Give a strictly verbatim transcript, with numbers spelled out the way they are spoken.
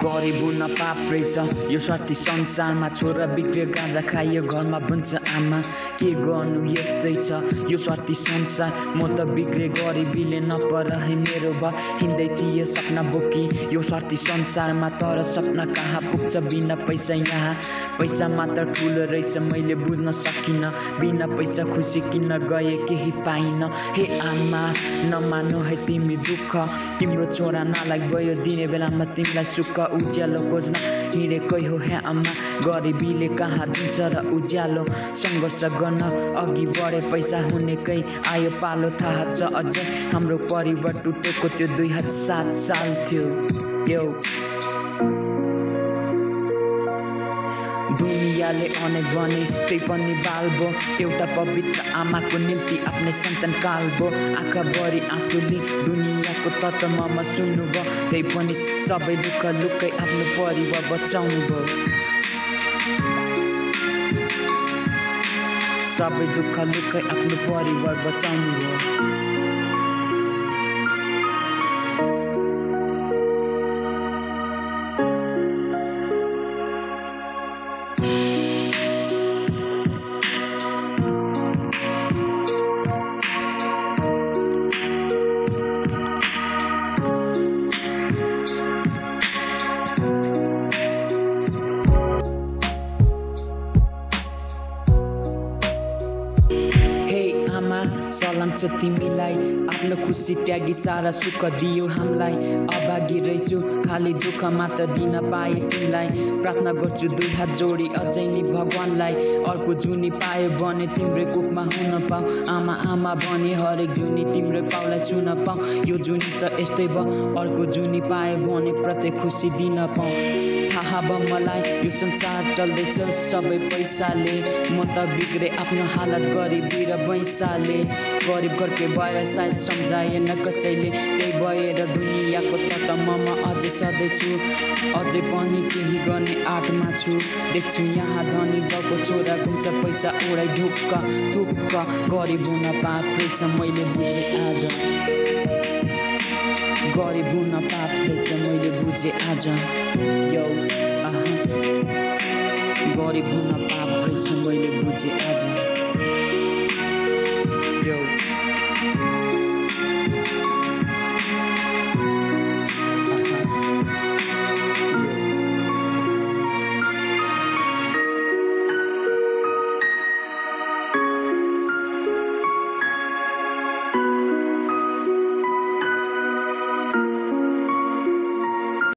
गरिब हुन पाप रहेछ यो स्वार्थी संसारमा। छोरा बिग्रियो गाँजा खाइयो घरमा भन्छ आमा, के गर्नु यस्तै छ यो स्वार्थी संसार। म त बिग्रे गरिबीले नपर है मेरो भा हिँड्दै थिए सपना बोकी यो स्वार्थी संसारमा। तर सपना कहाँ पुग्छ बिना पैसा यहाँ, पैसा मात्र ठुलो रहेछ मैले बुझ्न सकिनँ। बिना पैसा खुसी किन्न गए केही पाइन। हे आमा नमानु है तिमी दुःख, तिम्रो छोरा नालायक भयो दिने बेलामा तिमीलाई सुख। उज्यालो खोज्न हिँडेकै हो हे आमा, गरिबीले कहाँ दिन्छ र उज्यालो। सङ्घर्ष गर्न अघि बढे पैसा हुनेकै आयो पालो। थाहा छ अझै हाम्रो परिवार टुटेको त्यो दुई हजार सात साल थियो। यो दुनियाँले अनेक भने त्यही पनि बाल्बो, एउटा पवित्र आमाको निम्ति आफ्नै सन्तान काल्बो। आँखाभरि आँसुले दुनियाँको तत्त्वमा सुन्नुभयो, त्यही पनि सबै दुःख लुकै आफ्नो परिवार बचाउनु भयो। सबै दुःख लुकै आफ्नो परिवार बचाउनु भयो। सलाम छ तिमीलाई, आफ्नो खुसी त्यागी सारा सुख दियो हामीलाई। अभागी रहेछु खाली दुःख मात्र दिन पाए तिमीलाई। प्रार्थना गर्छु दुई हात जोडी अझै नि भगवानलाई, अर्को जुनी पायो भने तिम्रै कोखमा हुन पाऊ। आमा आमा भने हरेक जुनी तिम्रै पाउलाई छुन पाऊ। यो जुनी त यस्तै भयो, अर्को जुनी पायो भने प्रत्येक खुसी दिन पाऊ। थाहा भयो मलाई यो संसार चल्दैछ सबै पैसाले, म त बिग्रे आफ्नो हालत गरिबी र पैसाले। गरिब घरकै भएर सायद सम्झाएन कसैले, त्यही भएर दुनियाँको तत्त्वमा म अझै सधैँछु। अझै पनि केही गर्ने आँटमा छु, देख्छु यहाँ धनी भएको छोरा घुम्छ पैसा उडाइ ढुक्क थुक्क। गरिब हुन पाप रहेछ मैले बुझेँ आज, गरिब हुन पाप रहेछ मैले बुझेँ आज। यो गरिब हुन पाप रहेछ मैले बुझेँ आज।